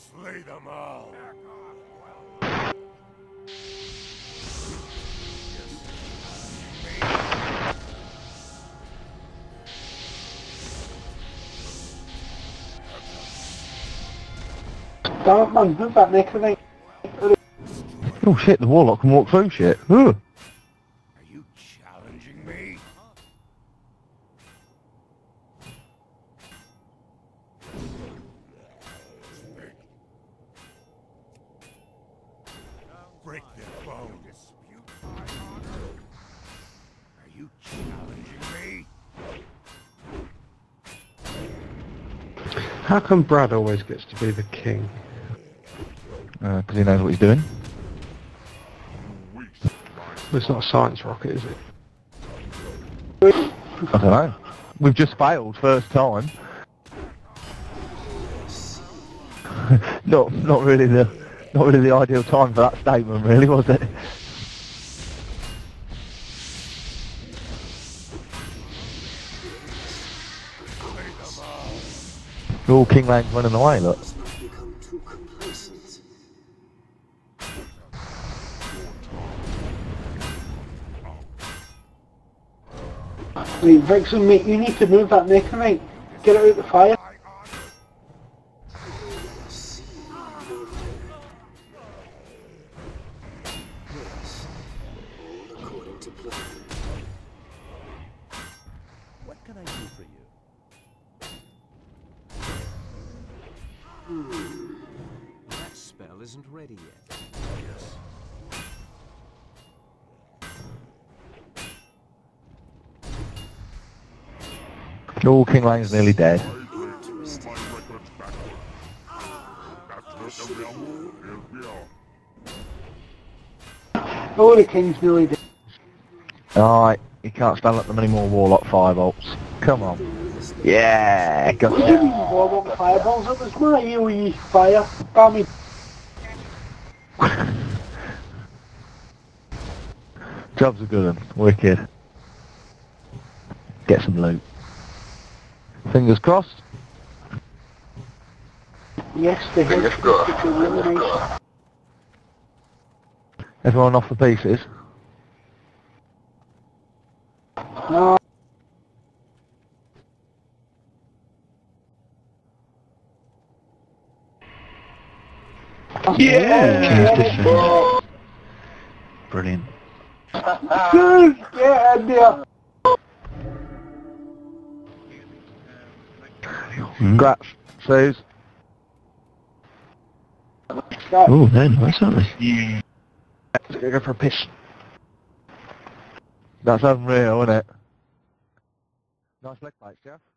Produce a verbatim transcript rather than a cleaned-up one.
Slay them all. Damn man, move that neck of me. Oh shit, the warlock can walk through shit. Ugh. Are you challenging me? Break their bones. Are you challenging me? How come Brad always gets to be the king? Because uh, he knows what he's doing. Well, it's not a science rocket, is it? I don't know. We've just failed first time. not not really the not really the ideal time for that statement, really, was it? Oh, King Lang's running away, look. Wait, Vixen, mate, you need to move that neck, mate. Get it out of the fire. What can I do for you? Hmm. That spell isn't ready yet. Yes. Oh, King Lang's nearly dead. Oh, the king's nearly dead. Alright, you can't stand up to many more warlock firebolts. Come on. Yeah, I didn't gotcha. even bother with fireballs, it was my AoE fire. Bammy. Job's a good one. Wicked. Get some loot. Fingers crossed. Yes, the Fingers crossed. Everyone off the pieces. No. Yeah! Yeah! Brilliant. Good! Get in there! Congrats, Suze. Oh, they're nice, aren't they? Yeah. Let's go for a piss. That's unreal, isn't it? Nice leg plate, Jeff.